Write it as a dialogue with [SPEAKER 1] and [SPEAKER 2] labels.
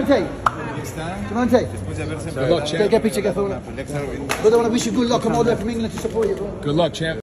[SPEAKER 1] take? Come on, take.
[SPEAKER 2] Good luck, champ.
[SPEAKER 1] Take a picture, get phone. But I want to wish you good luck. I'm all there from England to support you, bro.
[SPEAKER 2] Good luck, champ.